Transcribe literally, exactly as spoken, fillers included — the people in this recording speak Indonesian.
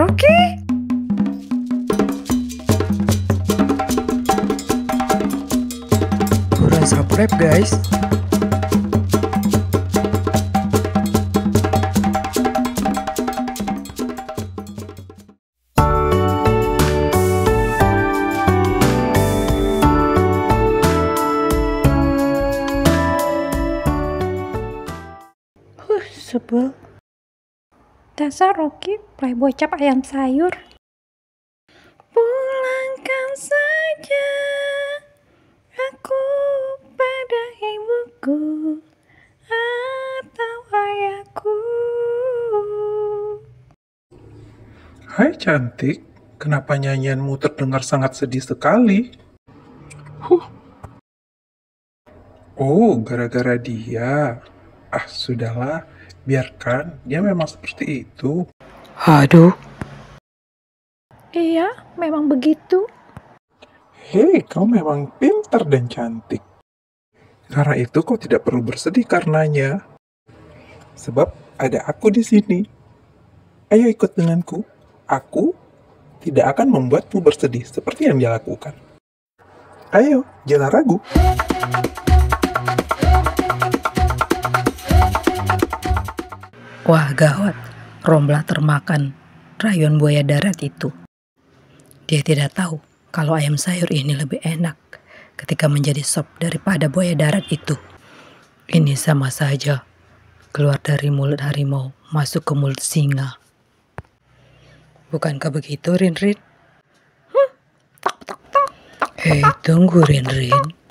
Rocky. Buruan subscribe guys. Huh, sebel. Dasar Rocky, playboy cap ayam sayur. Pulangkan saja aku pada ibuku atau ayahku. Hai cantik, kenapa nyanyianmu terdengar sangat sedih sekali? Huh. Oh, gara-gara dia. Ah, sudahlah, biarkan, dia memang seperti itu. Aduh. Iya, memang begitu. Hei, kau memang pintar dan cantik. Karena itu kau tidak perlu bersedih karenanya. Sebab ada aku di sini. Ayo ikut denganku. Aku tidak akan membuatmu bersedih seperti yang dia lakukan. Ayo, jangan ragu. Wah gawat, Romlah termakan rayon buaya darat itu. Dia tidak tahu kalau ayam sayur ini lebih enak ketika menjadi sop daripada buaya darat itu. Ini sama saja, keluar dari mulut harimau masuk ke mulut singa. Bukankah begitu, Rin Rin? Hmm, tok tok tok tok. Hei, tunggu Rin Rin.